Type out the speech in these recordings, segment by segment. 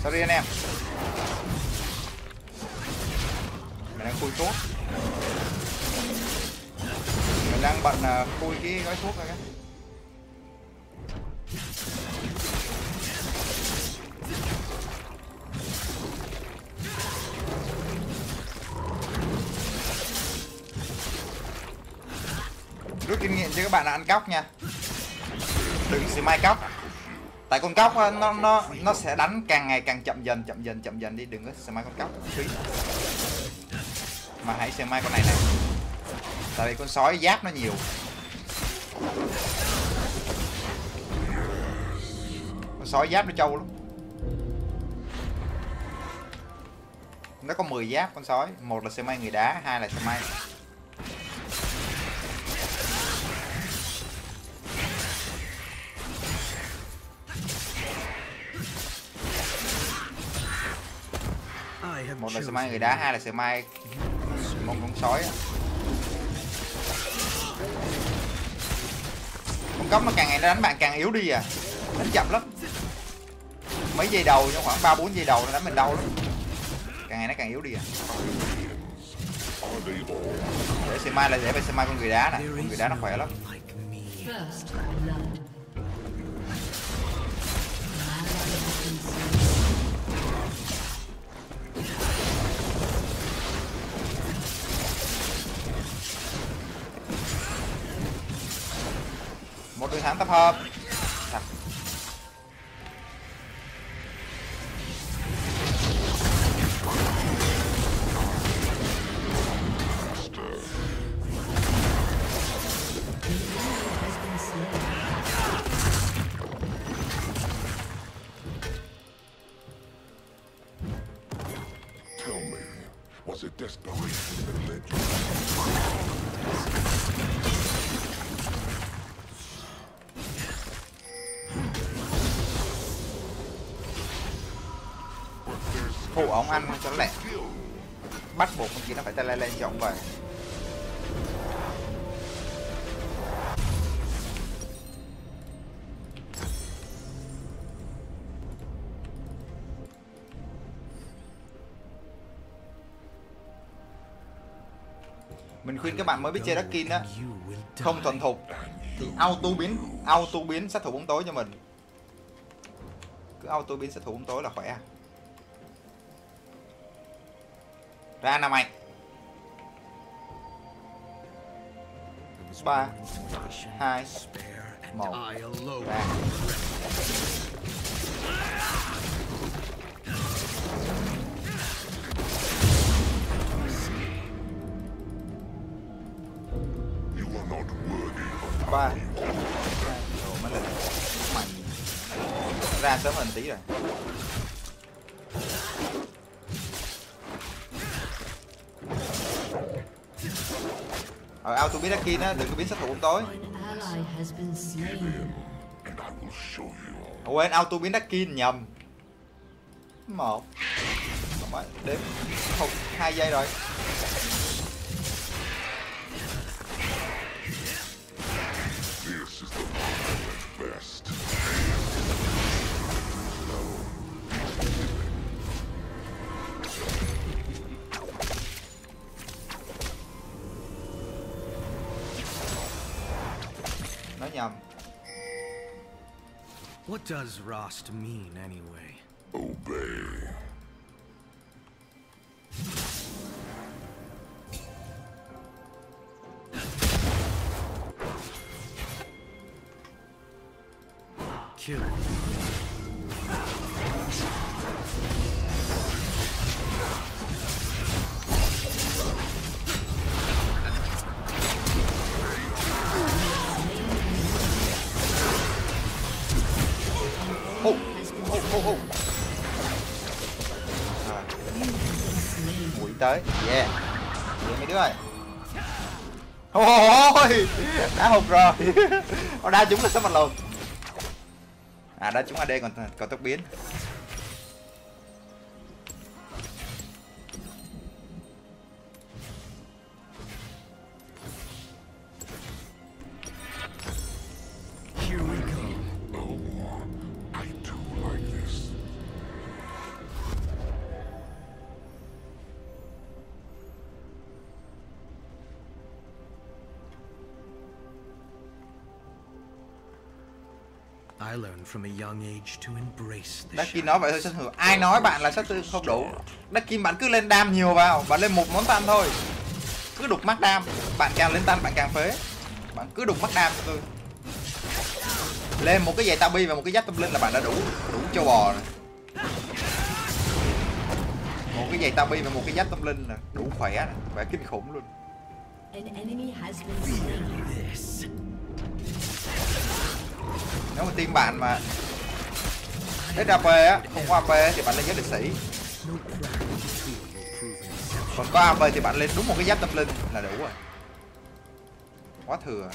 Sorry anh em. Mình đang khui thuốc. Mình đang bận khui cái gói thuốc rồi. Rút kinh nghiệm cho các bạn là ăn cóc nha. Đừng smite cóc. Tại con cóc nó sẽ đánh càng ngày càng chậm dần đi, đừng có smite con cóc phí. Mà hãy smite con này nè. Tại vì con sói giáp nó nhiều. Con sói giáp nó trâu lắm. Nó có 10 giáp con sói, một là smite người đá, hai là smite một là smite người đá, hai là smite một con sói. Con cóc nó càng ngày nó đánh bạn càng yếu đi à, đánh chậm lắm. Mấy giây đầu, trong khoảng 3-4 giây đầu nó đánh mình đau lắm, càng ngày nó càng yếu đi à. Để smite là để phải smite con người đá nè, con người đá nó khỏe lắm. Một đường thẳng tập hợp. Phụ ống ăn cho nó lẹ, bắt buộc con kia nó phải tay lên cho ống về. Mình khuyên các bạn mới biết chơi Darkin á, không thuần thục thì auto biến sát thủ bóng tối cho mình. Cứ auto biến sát thủ bóng tối là khỏe. Ra nào mày. 3 2 1 ra. Ba mới lên mày ra sớm hơn tí rồi. Auto biến Darkin á, đừng có biến sát thủ bóng tối. Quên auto biến Darkin nhầm. 1 đếm 2 giây rồi. Nói nhầm. What does Rost mean anyway? Obey. Kill. Mũi tới, yeah, vậy mấy đứa ơi. Ôi, đã hụt rồi. Nó đá chúng là sắp mặt luôn. À đá chúng AD còn tốc biến. I learned from a young age to embrace the Dakin nói vậy thôi sát thương. Ai nói bạn là sát thương không đủ? Dakin bạn cứ lên đam nhiều vào, bạn lên một món tan thôi. Cứ đục mắc đam, bạn càng lên tan bạn càng phế. Bạn cứ đục mắc đam cho tôi. Lên một cái giày Tabi và một cái giáp tâm linh là bạn đã đủ châu bò rồi. Một cái giày Tabi và một cái giáp tâm linh là đủ khỏe rồi, khỏe kinh khủng luôn. Nếu mà team bạn mà hết AP á, không có AP thì bạn lên giáp liệt sĩ. Còn có AP thì bạn lên đúng một cái giáp tâm linh là đủ rồi. Quá thừa.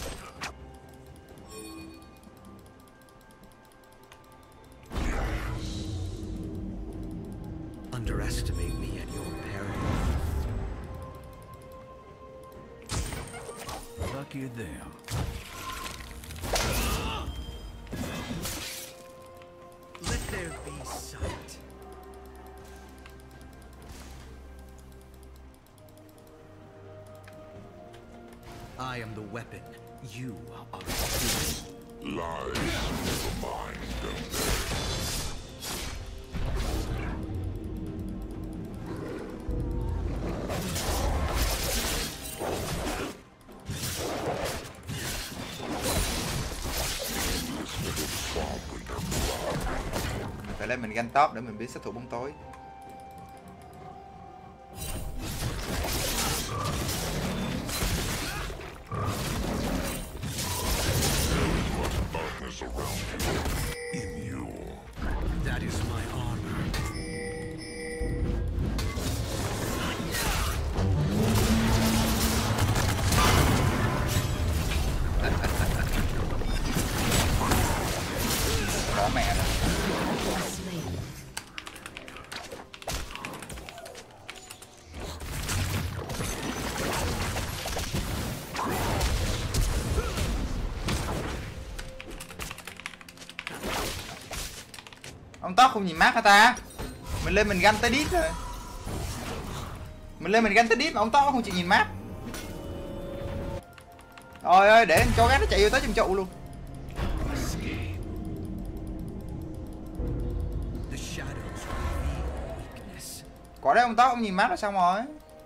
Underestimate me at your peril. Lucky there. Let there be sight. I am the weapon. You are the tool. Lies the mind of Mình phải lên mình ganh top để mình biết sát thủ bóng tối. That is my honor. Bỏ mẹ rồi. Ông tóc không nhìn mát hả ta? Mình lên mình ganh tới đít rồi. Mình lên mình ganh tới đít mà ông tóc không chịu nhìn mát. Trời ơi, để cho gái nó chạy vô tới trong trụ luôn. Quả đấy ông tóc ông nhìn mát là xong rồi.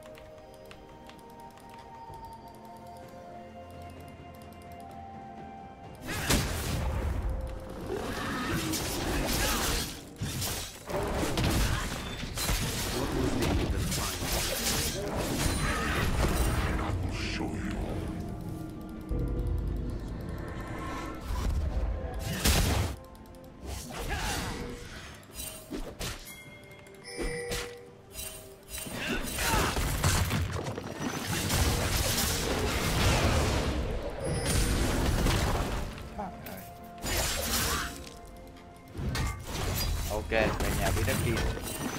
Ok, về nhà với đất kia.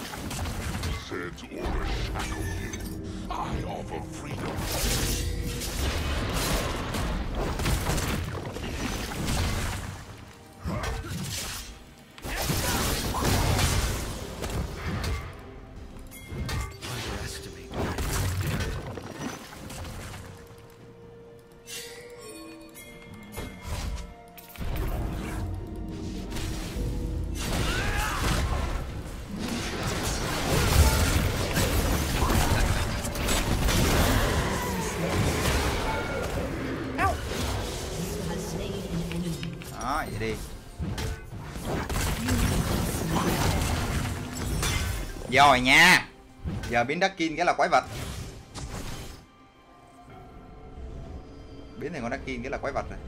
Đó, vậy đi. Rồi nha. Giờ biến Dakin cái là quái vật. Biến thành con Dakin cái là quái vật rồi.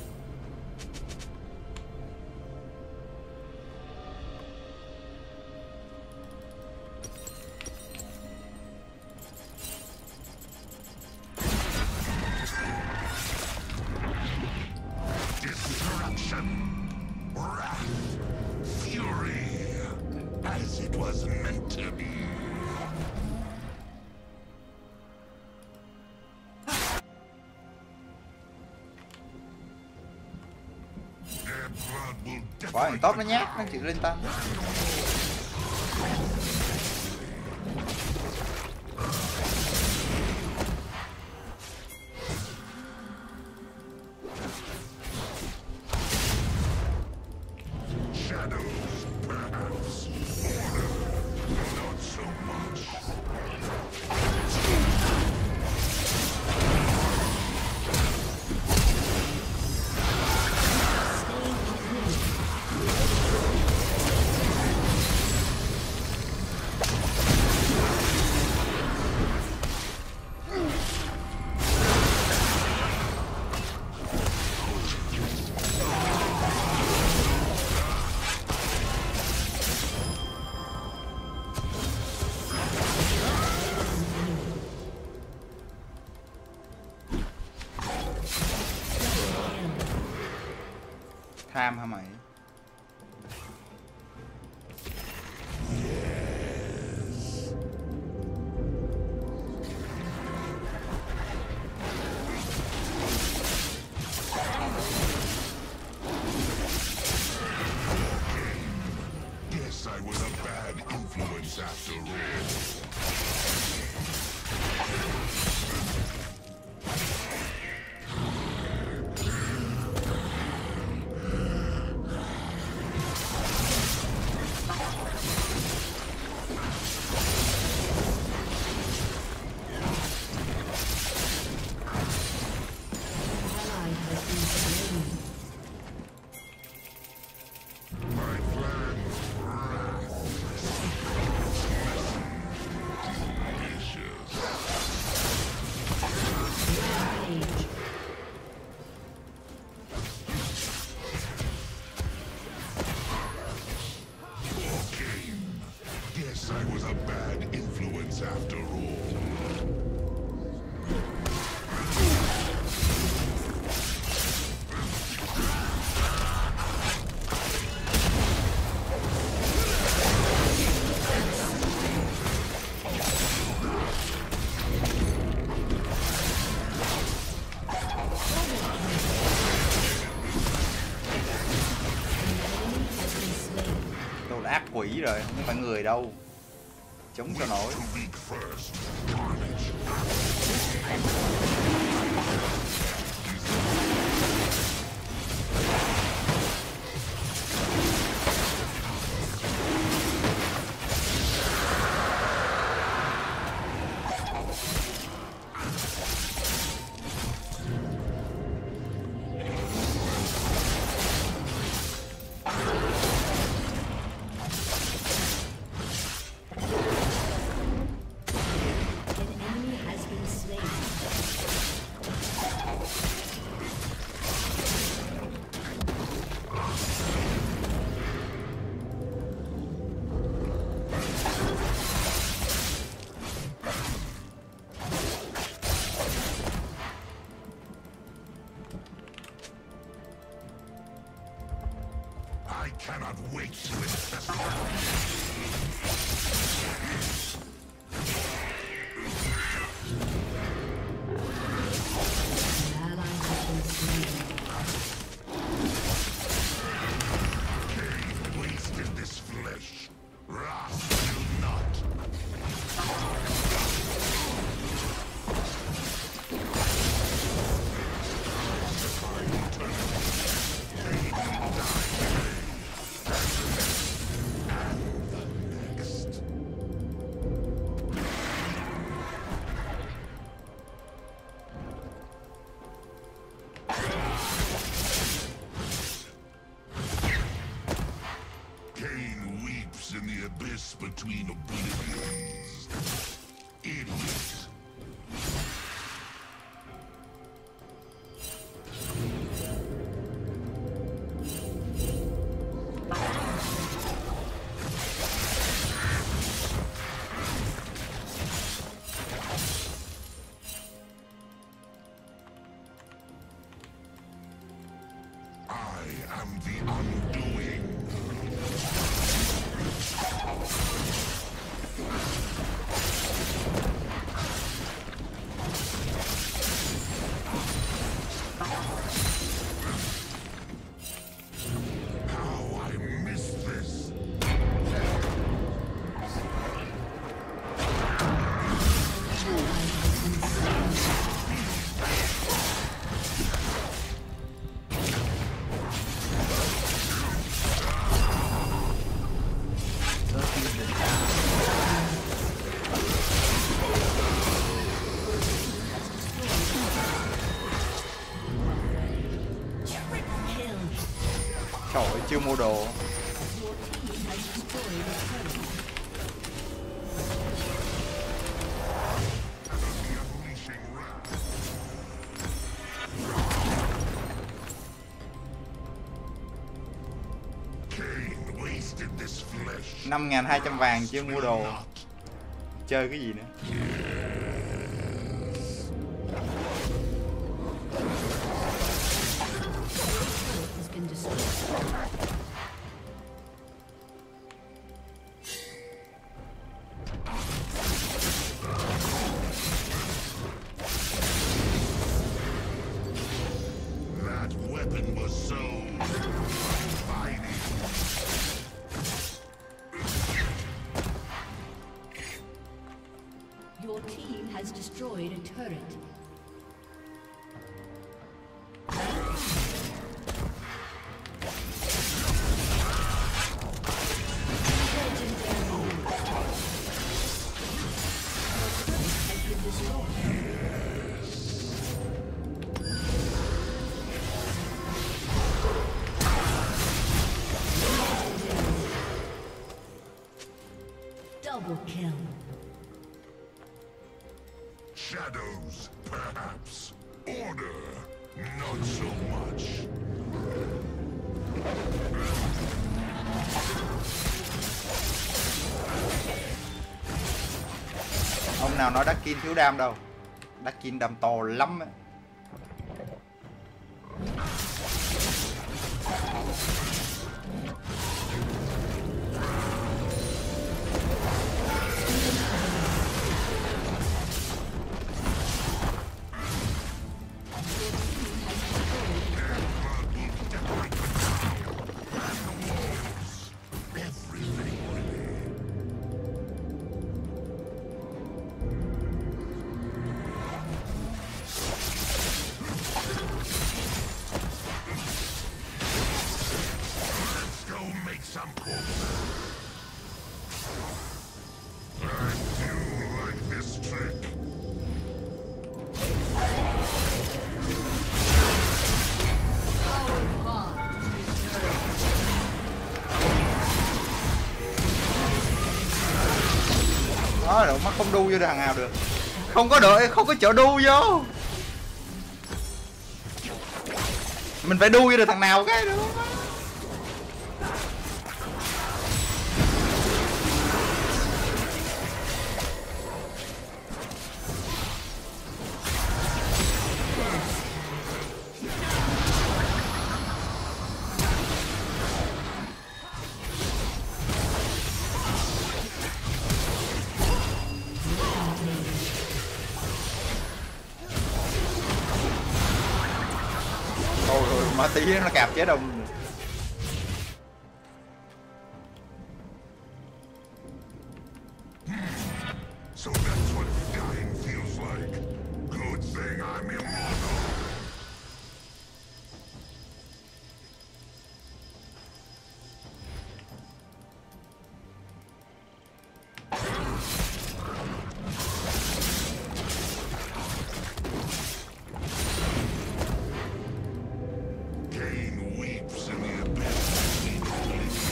Quả thằng tốt nó nhát, nó chịu lên tâm. shadows, perhaps. Not so much. Tham hả mày? Guess I was a bad influence after all. My plan of wrath. Vicious. Game. Guess I was a bad influence after all. Tôi là ác quỷ rồi, không phải người đâu. Chống cho nổi. The weak first. Carnage. I cannot wait to investigate. Cain wasted this flesh. Wrath will not. Next. Cain weeps in the abyss between oblivions. Idiot. I am the undoing. mua đồ. Cain wasted this flesh. 5.200 vàng chưa mua đồ. Chơi cái gì nữa? Has been destroyed. That weapon was so fighting. Your team has destroyed a turret. Double kill. Shadows, perhaps. Order, not so much. Ông nào nói Dakin thiếu đam đâu. Dakin đam to lắm ấy. Go make some progress. I do like this trick. Đó, đâu mắt không đu vô thằng nào được. Không có đợi, không có chỗ đu vô. Mình phải đu vô được thằng nào cái nữa. Ôi, mà tí nó cạp chết ông. So that's what dying feels like. Good thing I'm immortal. Cain weeps in the abyss.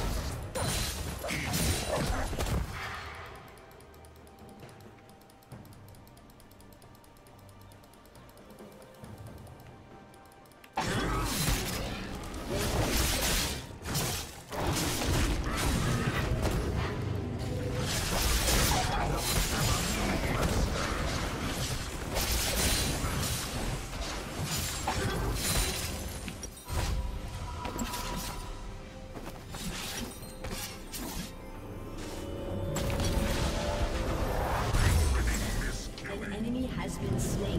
An enemy has been slain.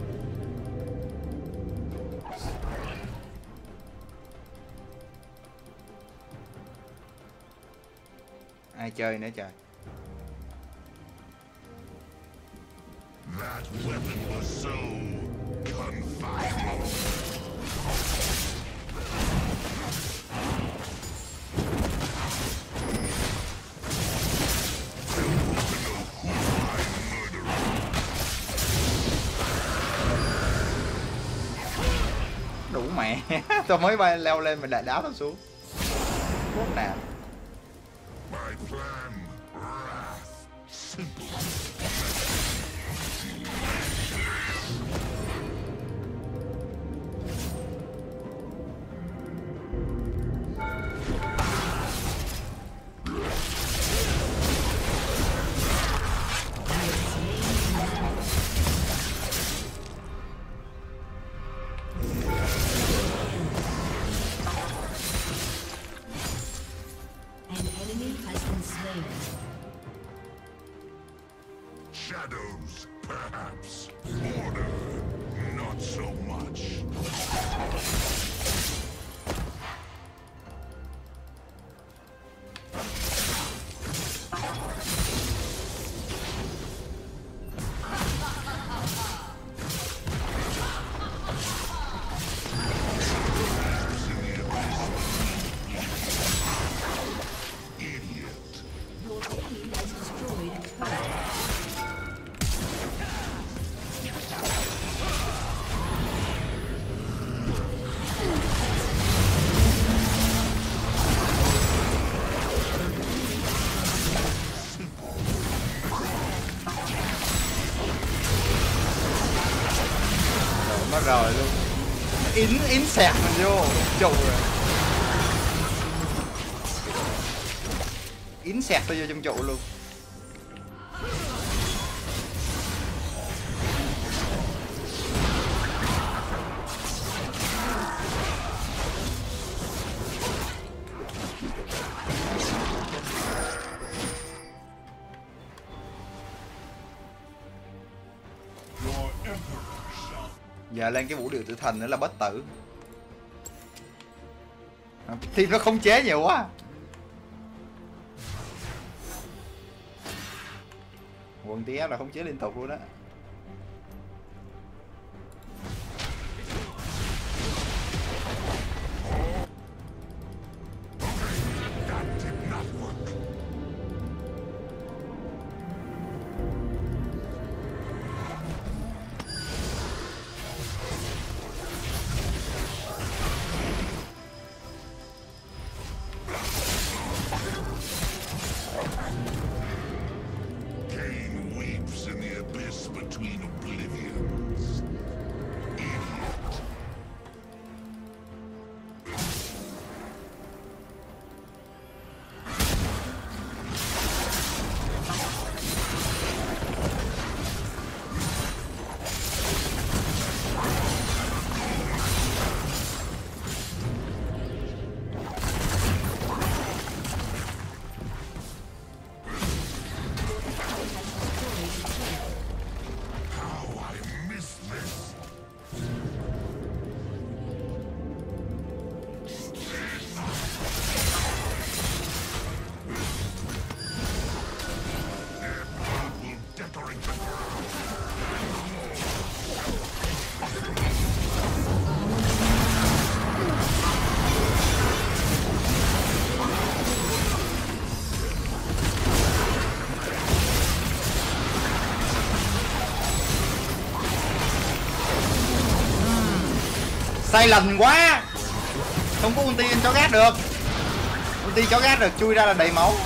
Ai chơi nữa trời. That weapon was so confining. Đủ mẹ. Tôi mới bay leo lên mà đại đá tao xuống. thuốc nè. My plan, wrath, simple. An enemy has been slain. Shadows, perhaps. Order, not so much. Idiot. Your team has destroyed a turret. Rồi nó rời luôn. Ín sẹt mình vô trụ rồi. Ín sẹt tôi vô trong trụ luôn. Your emperor shall Giờ lên cái vũ điệu tử thần nữa là bất tử. Team nó không chế nhiều quá. Quần TF là không chế liên tục luôn đó. that did not work. Cain weeps in the abyss between oblivions. Idiot. How I miss this. Their blood will decorate the ground. Sai lầm quá. Không có ulti cho gác được. Ulti cho gác được chui ra là đầy máu.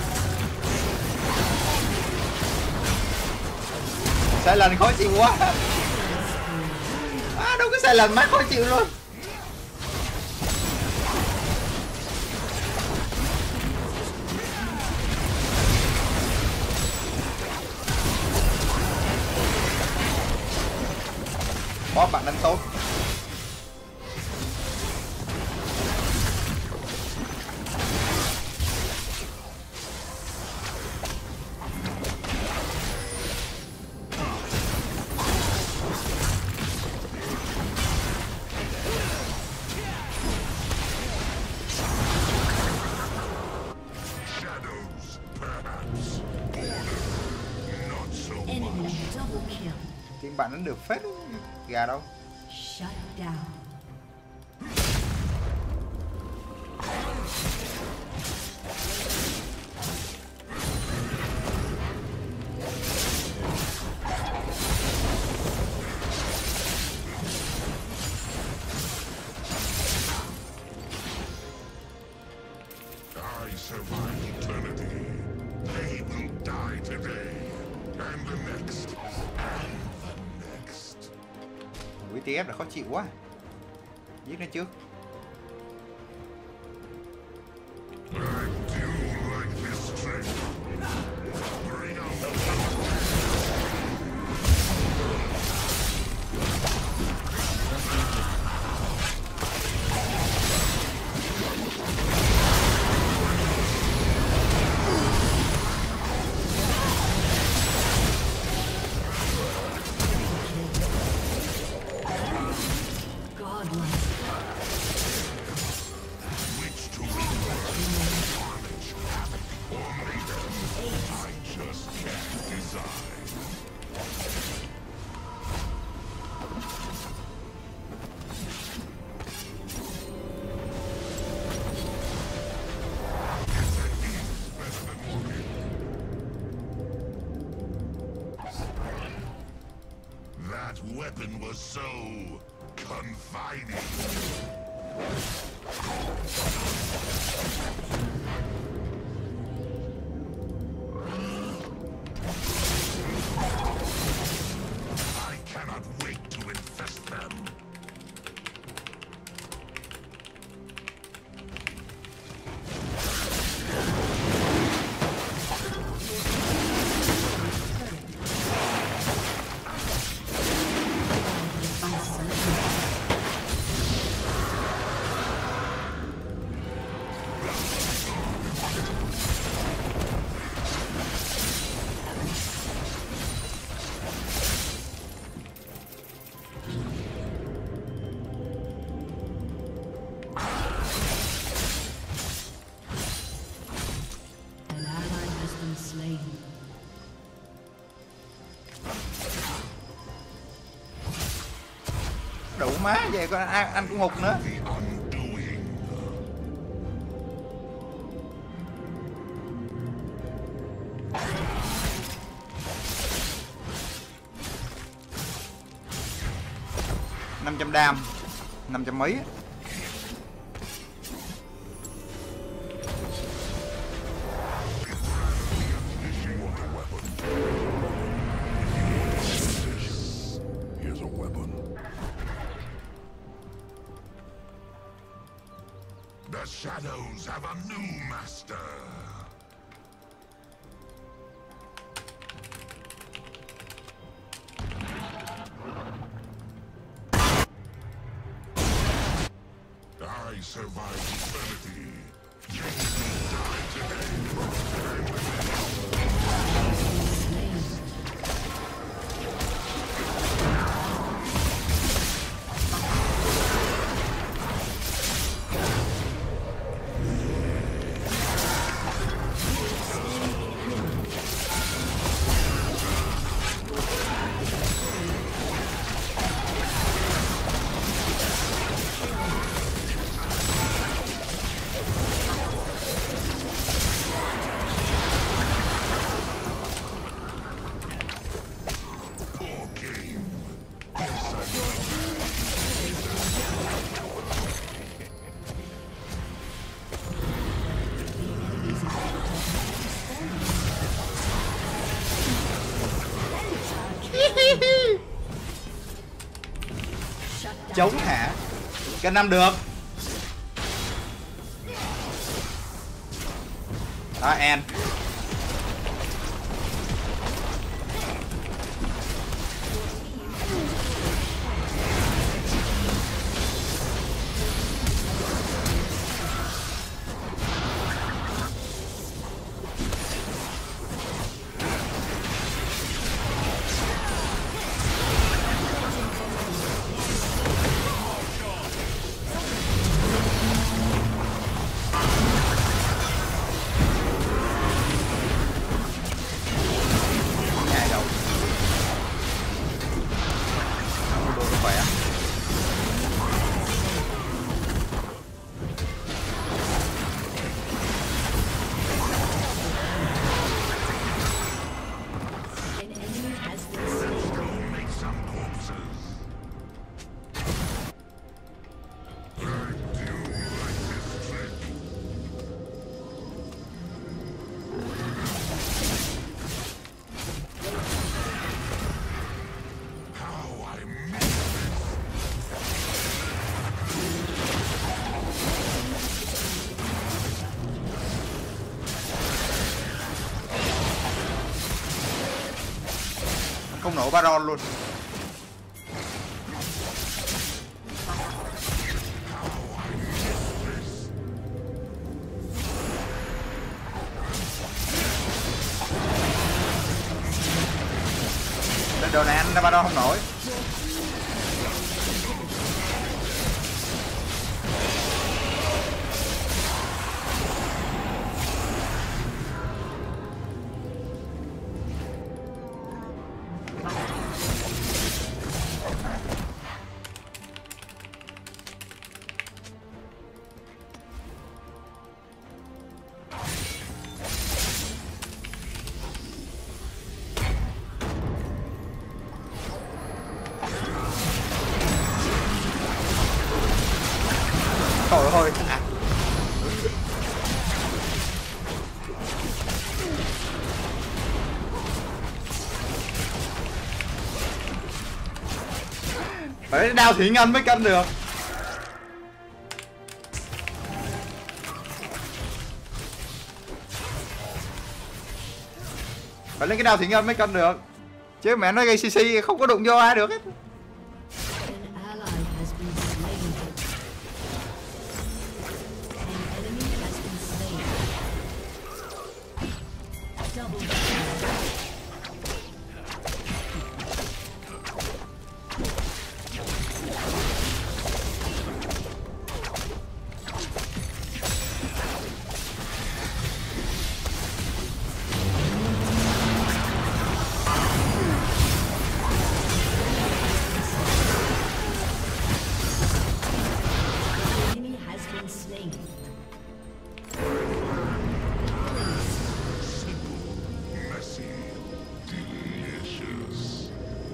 Sai lầm khó chịu quá. Đâu có sai lầm má khó chịu luôn. Boss bạn đánh tốt. Shadows, perhaps. Order, not so Enemy much. double kill. Team bạn đánh được phết. Gà đâu. Shut down. I survived eternity. They will die today. And the next. And the next. WTF là khó chịu quá. Giết nó trước. I do like this trick. Bring on the That weapon was so confining. I cannot wait to infest them. An ally has been slain. Đủ má về con ăn cũng ngục nữa. The undoing. 500 đam, 500 mấy. Here's a weapon. The shadows have a new master. I survived eternity. You will die today. Poor game. Yes, I will. Chống hả? Cân 5 được. Đó, en. không nổi Baron luôn. Lên đồ này anh Baron không nổi. Trời ơi à. Phải đao Thủy Ngân mới cân được. Phải lên cái đao Thủy Ngân mới cân được. Chứ mẹ nói gây CC không có đụng vô ai được hết. An ally has been slain. An enemy has been slain. Double kill. Enemy has been slain. Messy, delicious.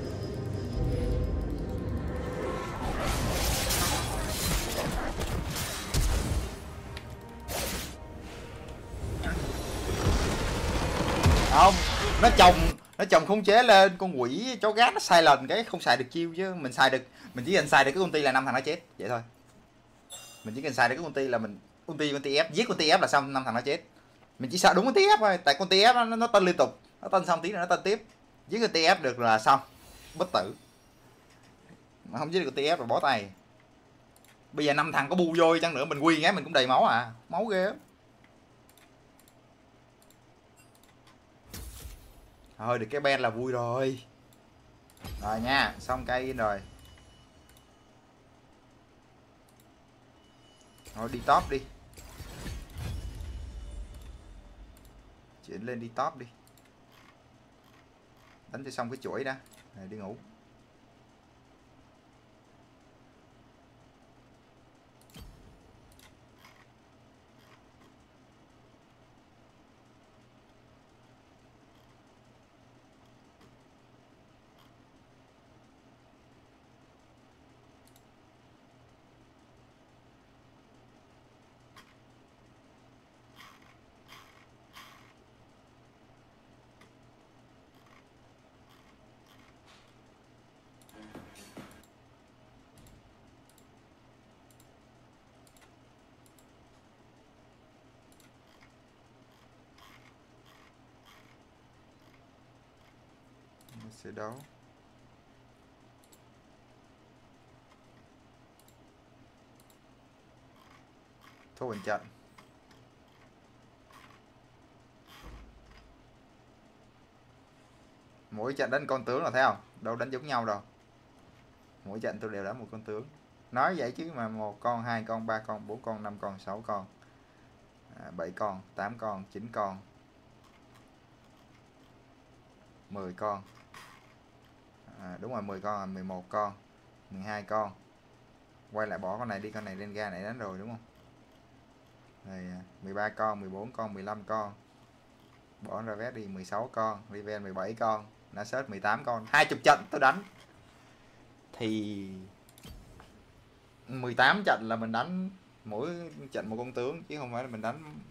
Không, nó chồng khống chế lên con quỷ chó gác nó sai lần cái không xài được chiêu, chứ mình xài được, mình chỉ cần xài được cái ulti là 5 thằng nó chết vậy thôi. Mình chỉ cần xài được cái ulti là mình ulti ép, giết ulti ép là xong 5 thằng nó chết. Mình chỉ sợ đúng ulti ép thôi, tại ulti ép nó tân liên tục, nó tân xong tí nữa nó tân tiếp, giết ulti ép được là xong, bất tử. Mà không giết được ulti ép là bó tay. Bây giờ 5 thằng có bu vô chăng nữa mình quy cái mình cũng đầy máu à, máu ghê lắm. Thôi được cái ben là vui rồi. Rồi nha, xong cây rồi. Thôi đi top đi. Chuyển lên đi top đi. Đánh cho xong cái chuỗi đã. Rồi đi ngủ. Sẽ đấu. Thua một trận. Mỗi trận đánh con tướng là thấy không? Đâu đánh giống nhau đâu. Mỗi trận tôi đều đánh một con tướng. Nói vậy chứ mà 1 con, 2 con, 3 con, 4 con, 5 con, 6 con, 7 con, 8 con, 9 con, 10 con. Đúng rồi 10 con là 11 con, 12 con. Quay lại bỏ con này đi, con này lên ga này đánh rồi đúng không? Rồi 13 con, 14 con, 15 con. Bỏ ra vét đi 16 con, Riven 17 con, Nasus 18 con. 20 trận tôi đánh. Thì 18 trận là mình đánh mỗi trận một con tướng chứ không phải là mình đánh